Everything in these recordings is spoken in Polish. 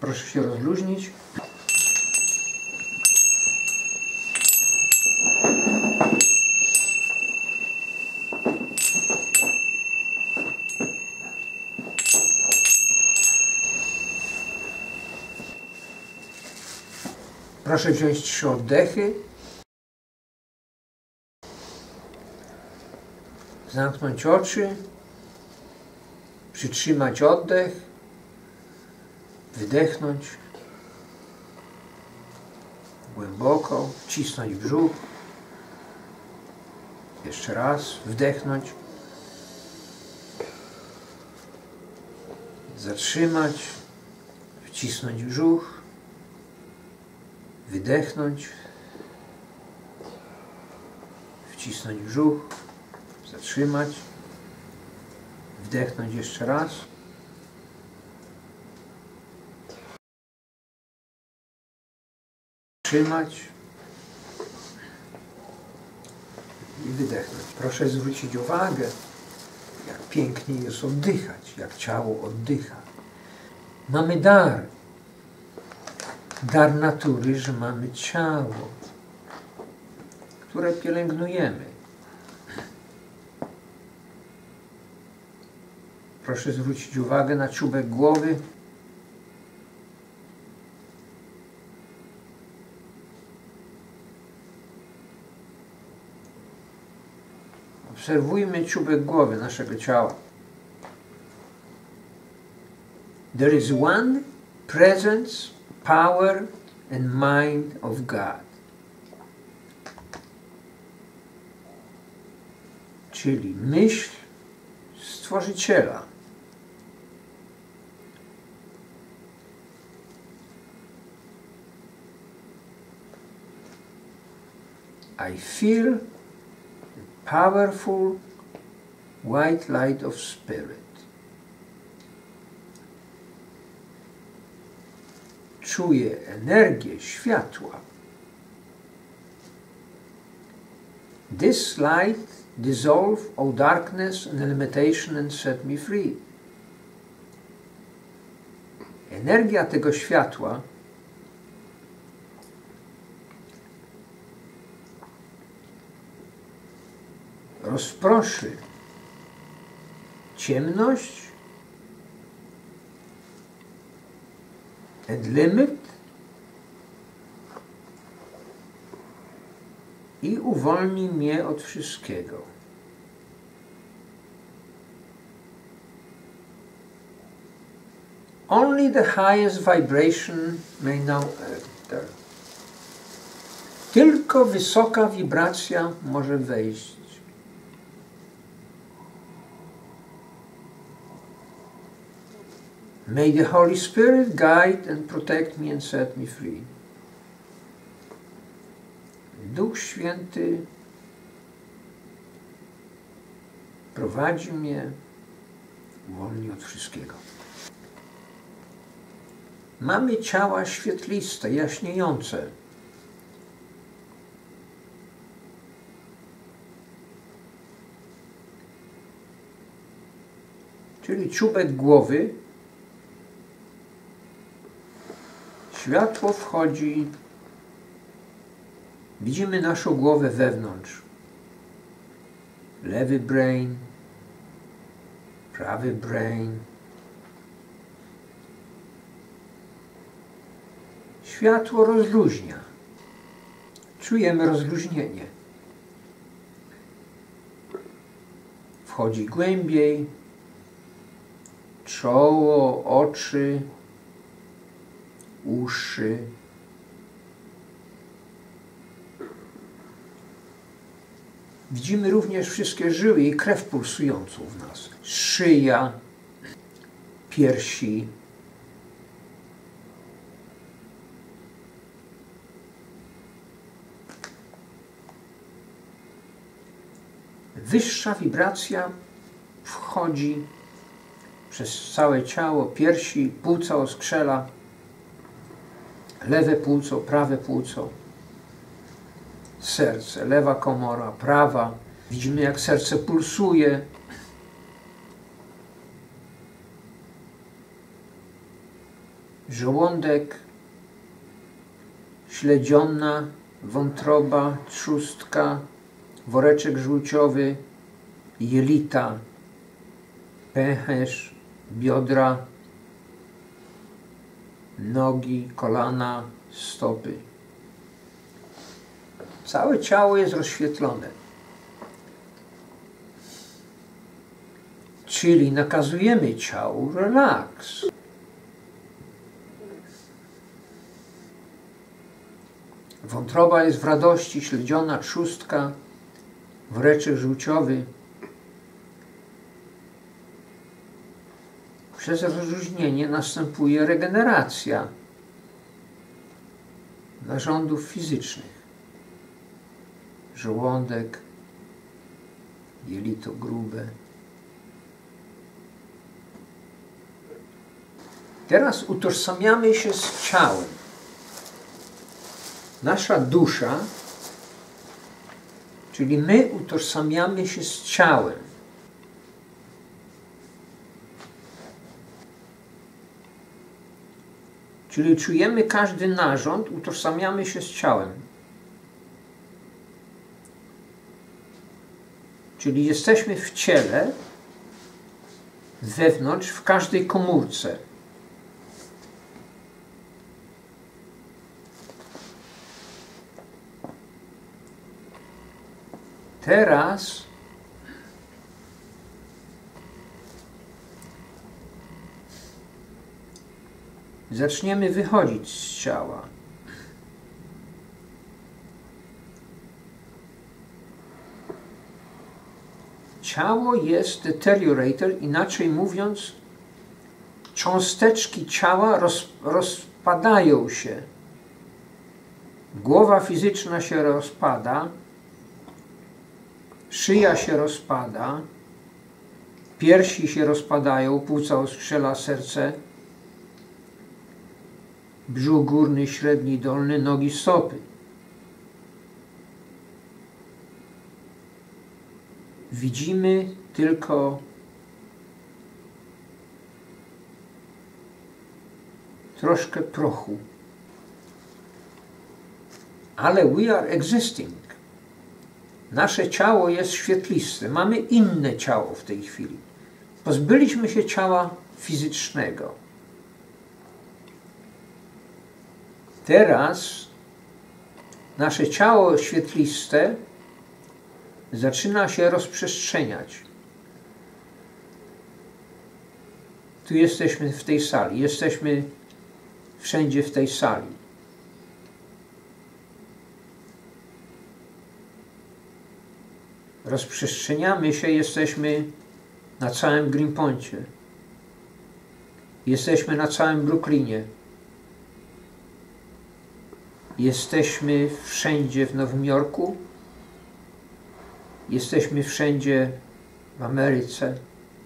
Proszę się rozluźnić. Proszę wziąć 3 oddechy. Zamknąć oczy. Przytrzymać oddech. Wydechnąć. Głęboko. Wcisnąć brzuch. Jeszcze raz. Wdechnąć. Zatrzymać. Wcisnąć brzuch. Wydechnąć. Wcisnąć brzuch. Zatrzymać. Wdechnąć jeszcze raz. Trzymać. I wydechnąć. Proszę zwrócić uwagę, jak pięknie jest oddychać, jak ciało oddycha. Mamy dar. Dar natury, że mamy ciało, które pielęgnujemy. Proszę zwrócić uwagę na czubek głowy. Obserwujmy czubek głowy naszego ciała. There is one presence, power and mind of God. Czyli myśl Stworzyciela. I feel the powerful white light of spirit. Czuję energię światła. This light dissolve all darkness and limitation and set me free. Energia tego światła rozproszy ciemność and limit i uwolni mnie od wszystkiego. Only the highest vibration may now enter. Tylko wysoka wibracja może wejść. May the Holy Spirit guide and protect me and set me free. Duch Święty prowadzi mnie, uwolni od wszystkiego. Mamy ciała świetliste, jaśniejące. Czyli czubek głowy. Światło wchodzi. Widzimy naszą głowę wewnątrz. Lewy brain, prawy brain. Światło rozluźnia. Czujemy rozluźnienie. Wchodzi głębiej. Czoło, oczy, uszy. Widzimy również wszystkie żyły i krew pulsującą w nas. Szyja, piersi. Wyższa wibracja wchodzi przez całe ciało, piersi, płuca oskrzela, lewe płuco, prawe płuco, serce, lewa komora, prawa. Widzimy, jak serce pulsuje. żołądek, śledziona, wątroba, trzustka, woreczek żółciowy, jelita, pęcherz, biodra, nogi, kolana, stopy. Całe ciało jest rozświetlone. Czyli nakazujemy ciału relaks. Wątroba jest w radości, śledziona, trzustka, woreczek żółciowy. Przez rozluźnienie następuje regeneracja narządów fizycznych. Żołądek, jelito grube. Teraz utożsamiamy się z ciałem. Nasza dusza, czyli my utożsamiamy się z ciałem. Czyli czujemy każdy narząd, utożsamiamy się z ciałem. Czyli jesteśmy w ciele, wewnątrz, w każdej komórce. Teraz zaczniemy wychodzić z ciała. Ciało jest deteriorated, inaczej mówiąc, cząsteczki ciała rozpadają się. Głowa fizyczna się rozpada, szyja się rozpada, piersi się rozpadają, płuca oskrzela, serce, brzuch górny, średni, dolny, nogi, stopy. Widzimy tylko troszkę prochu. Ale we are existing. Nasze ciało jest świetliste. Mamy inne ciało w tej chwili. Pozbyliśmy się ciała fizycznego. Teraz nasze ciało świetliste zaczyna się rozprzestrzeniać. Tu jesteśmy w tej sali. Jesteśmy wszędzie w tej sali. Rozprzestrzeniamy się, jesteśmy na całym Greenpointie. Jesteśmy na całym Brooklynie. Jesteśmy wszędzie w Nowym Jorku. Jesteśmy wszędzie w Ameryce.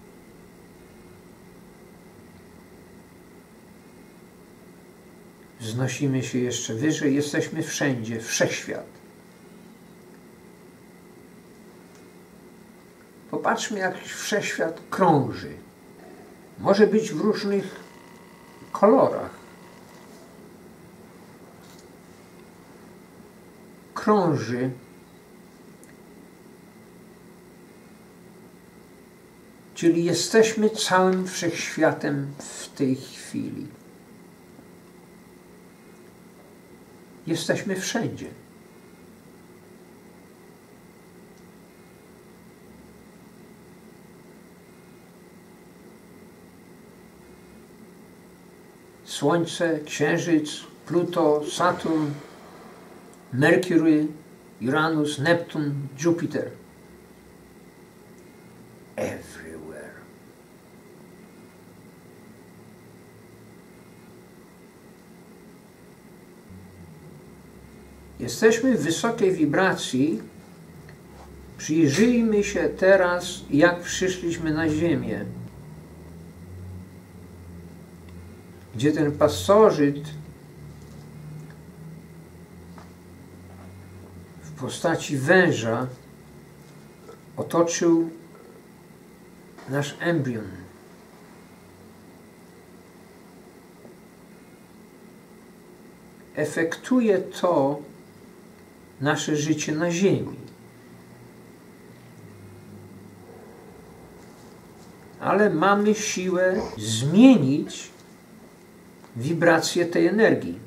Wznosimy się jeszcze wyżej. Jesteśmy wszędzie, wszechświat. Popatrzmy, jak wszechświat krąży. Może być w różnych kolorach. Krąży. Czyli jesteśmy całym wszechświatem w tej chwili. Jesteśmy wszędzie. Słońce, Księżyc, Pluto, Saturn, Mercury, Uranus, Neptun, Jupiter. Everywhere. Jesteśmy w wysokiej wibracji. Przyjrzyjmy się teraz, jak przyszliśmy na Ziemię. Gdzie ten pasożyt w postaci węża otoczył nasz embrion. efektuje to nasze życie na ziemi. Ale mamy siłę zmienić wibrację tej energii.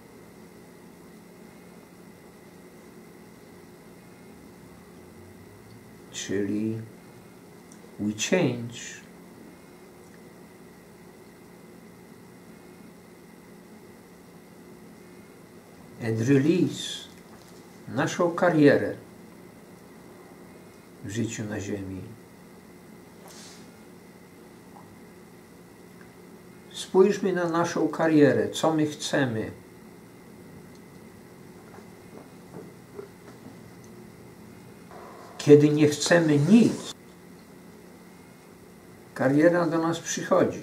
Czyli we change and release naszą karierę w życiu na ziemi. Spójrzmy na naszą karierę, co my chcemy. Kiedy nie chcemy nic, kariera do nas przychodzi.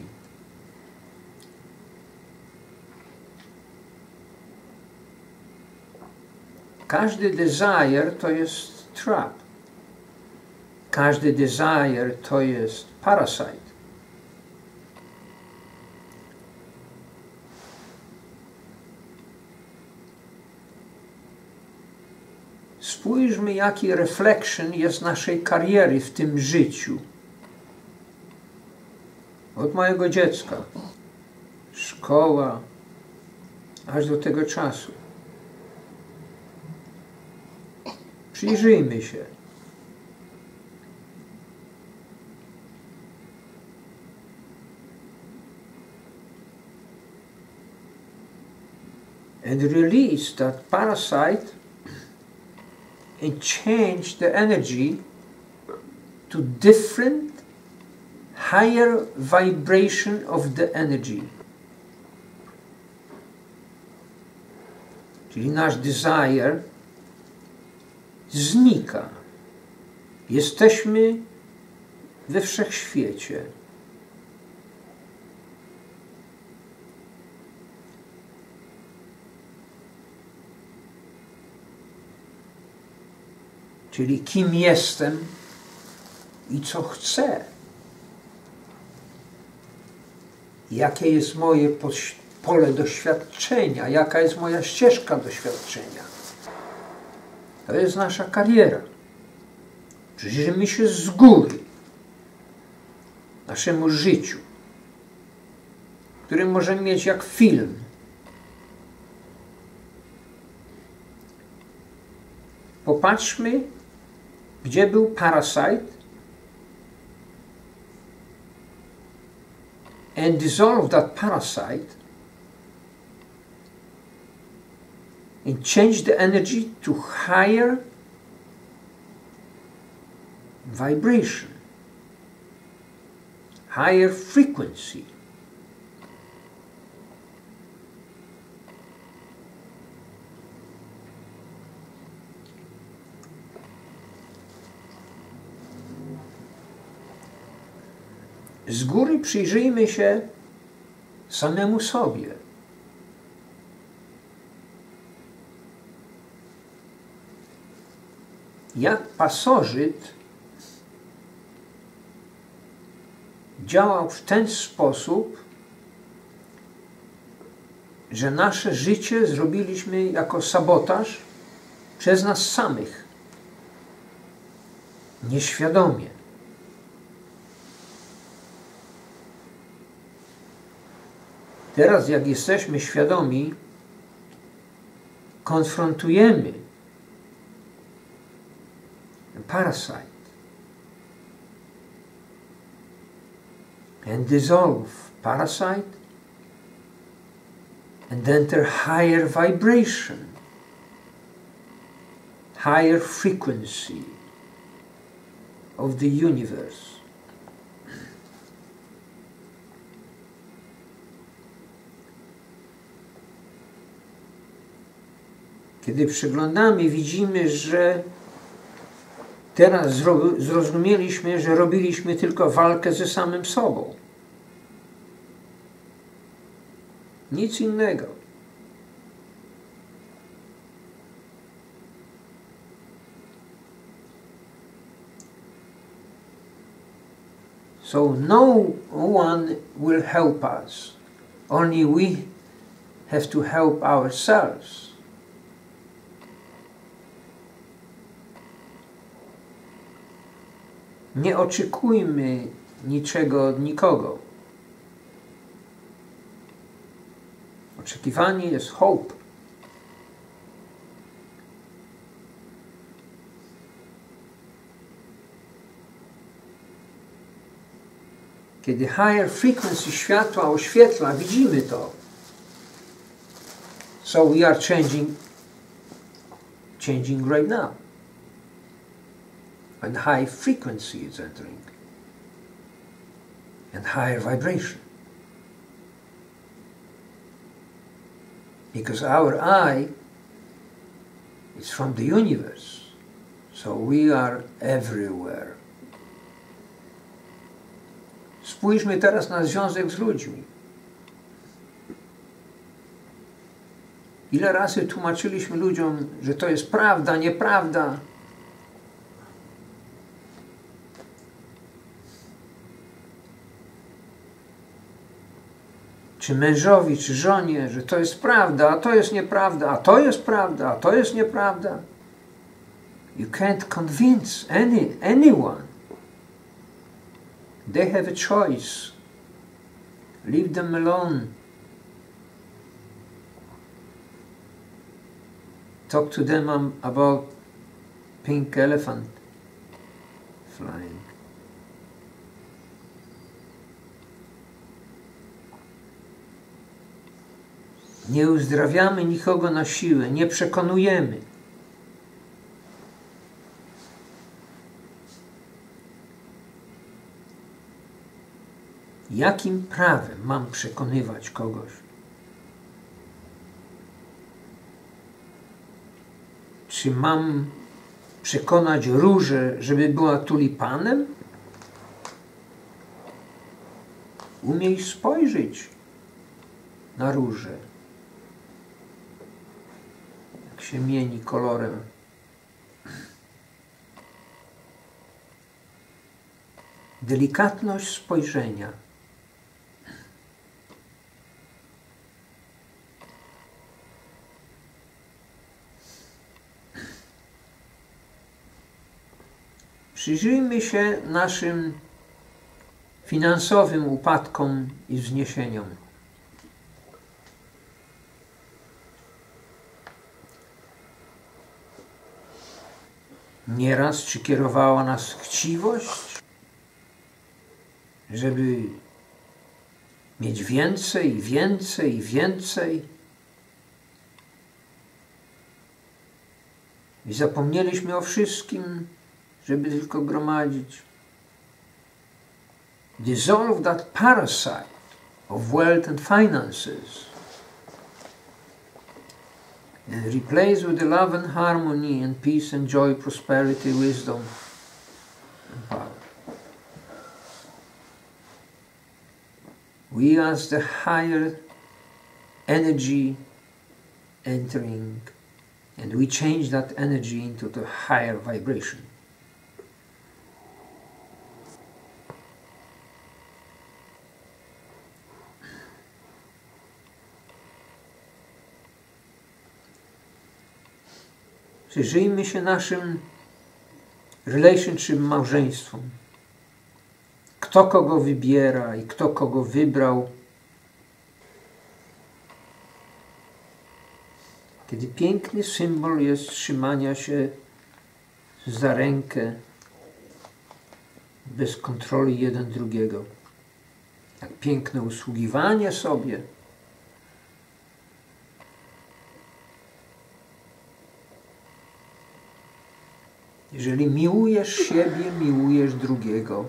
Każdy desire to jest trap. Każdy desire to jest parasite. Spójrzmy, jaki reflection jest naszej kariery w tym życiu. Od mojego dziecka, szkoła, aż do tego czasu. Przyjrzyjmy się. And release that parasite and change the energy to different, higher vibration of the energy. Czyli nasz desire znika. Jesteśmy we wszechświecie. Czyli kim jestem i co chcę. Jakie jest moje pole doświadczenia, jaka jest moja ścieżka doświadczenia. To jest nasza kariera. Przyjrzyjmy się z góry naszemu życiu, który możemy mieć jak film. Popatrzmy, gdzie był parasite and dissolve that parasite and change the energy to higher vibration, higher frequency. Z góry przyjrzyjmy się samemu sobie. Jak pasożyt działał w ten sposób, że nasze życie zrobiliśmy jako sabotaż przez nas samych, nieświadomie. Teraz, jak jesteśmy świadomi, konfrontujemy parasite and dissolve parasite and enter higher vibration, higher frequency of the universe. Kiedy przyglądamy, widzimy, że teraz zrozumieliśmy, że robiliśmy tylko walkę ze samym sobą. Nic innego. So no one will help us. Only we have to help ourselves. Nie oczekujmy niczego od nikogo. Oczekiwanie jest hope. Kiedy higher frequency światła oświetla, widzimy to. So we are changing right now. And high frequency is entering. And higher vibration. Because our eye is from the universe. So we are everywhere. Spójrzmy teraz na związek z ludźmi. Ile razy tłumaczyliśmy ludziom, że to jest prawda, nieprawda. Czy mężowi, czy żonie, że to jest prawda, a to jest nieprawda, a to jest prawda, a to jest nieprawda. You can't convince anyone. They have a choice. Leave them alone. Talk to them about pink elephant flying. Nie uzdrawiamy nikogo na siłę, nie przekonujemy. Jakim prawem mam przekonywać kogoś? Czy mam przekonać różę, żeby była tulipanem? Umiej spojrzeć na różę, jak się mieni kolorem. Delikatność spojrzenia. Przyjrzyjmy się naszym finansowym upadkom i wzniesieniom. Nieraz czy kierowała nas chciwość, żeby mieć więcej, więcej, więcej. I zapomnieliśmy o wszystkim, żeby tylko gromadzić. Dissolve that parasite of wealth and finances and replace with the love and harmony and peace and joy, prosperity, wisdom and power. We as the higher energy entering, and we change that energy into the higher vibration. Przyjrzyjmy się naszym relationship, małżeństwom. Kto kogo wybiera i kto kogo wybrał. Kiedy piękny symbol jest trzymania się za rękę bez kontroli jeden drugiego. Jak piękne usługiwanie sobie. Jeżeli miłujesz siebie, miłujesz drugiego.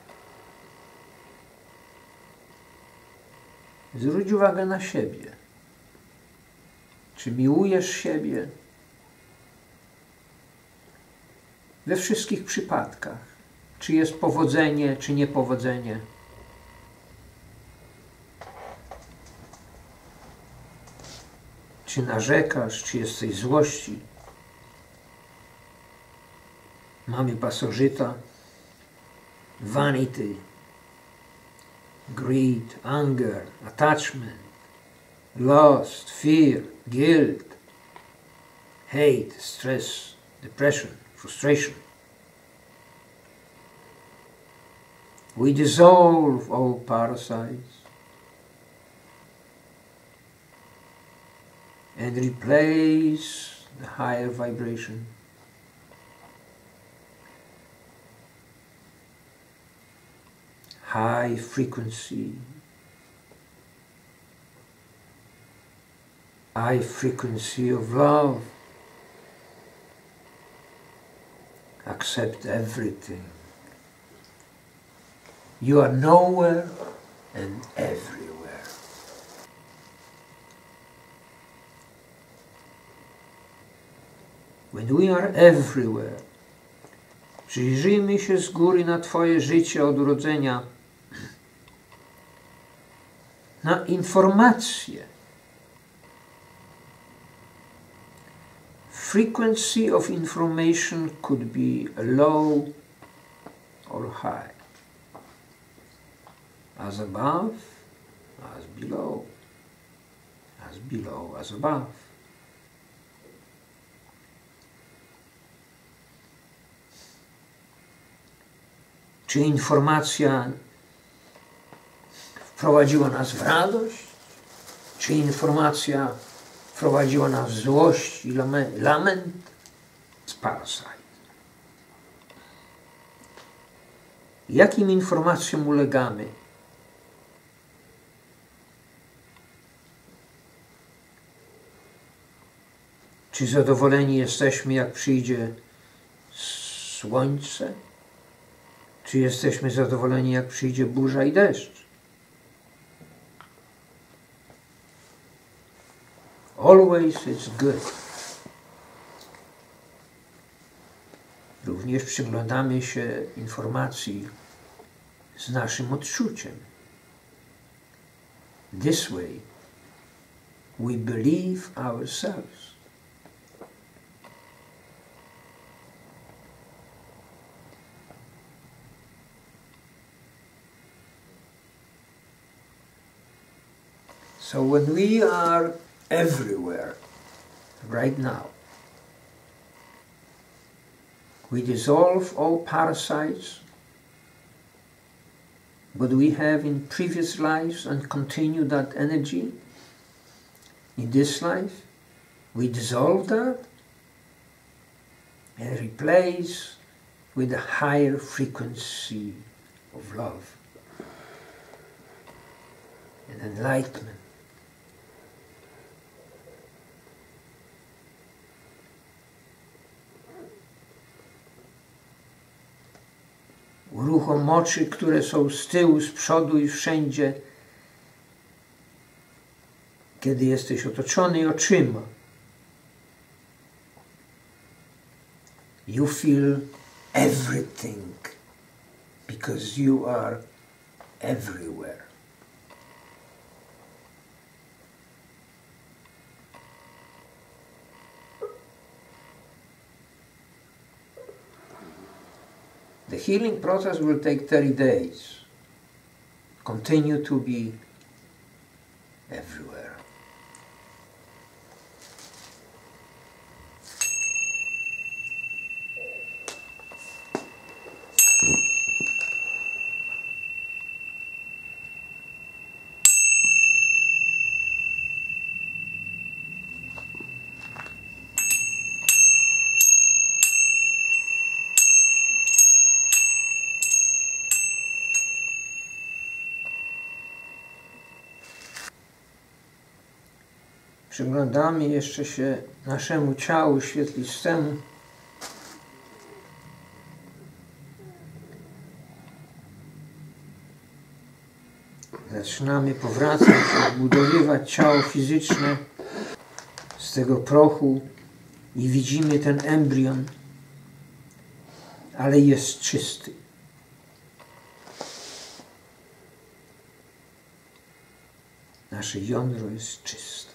Zwróć uwagę na siebie. Czy miłujesz siebie? We wszystkich przypadkach. Czy jest powodzenie, czy niepowodzenie. Czy narzekasz, czy jesteś złości. Mamy pasożyta, vanity, greed, anger, attachment, lust, fear, guilt, hate, stress, depression, frustration. We dissolve all parasites and replace the higher vibration high frequency of love. Accept everything. You are nowhere and everywhere. When we are everywhere, przyjrzyjmy się z góry na Twoje życie od urodzenia, na informacje. Frequency of information could be low or high. As above, as below, as below, as above. Czy informacja wprowadziła nas w radość? Czy informacja wprowadziła nas w złość i lament? Parasite. Jakim informacjom ulegamy? Czy zadowoleni jesteśmy, jak przyjdzie słońce? Czy jesteśmy zadowoleni, jak przyjdzie burza i deszcz? Always it's good. Również przyglądamy się informacji z naszym odczuciem. This way we believe ourselves. So when we are everywhere, right now, we dissolve all parasites what we have in previous lives and continue that energy in this life. We dissolve that and replace with a higher frequency of love and enlightenment. Uruchom oczy, które są z tyłu, z przodu i wszędzie, kiedy jesteś otoczony oczyma. You feel everything because you are everywhere. The healing process will take 30 days. Continue to be everywhere. Przyglądamy jeszcze się naszemu ciału świetlistemu. Zaczynamy powracać, odbudowywać ciało fizyczne z tego prochu i widzimy ten embrion, ale jest czysty. Nasze jądro jest czyste.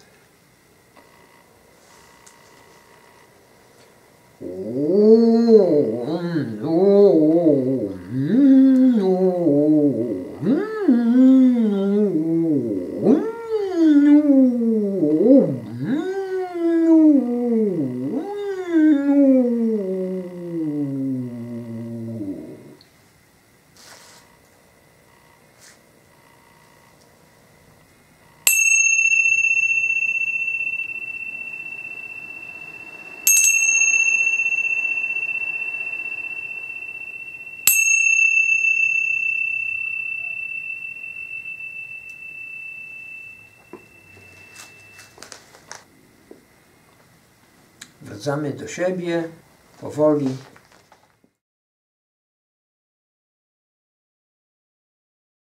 Wracamy do siebie powoli,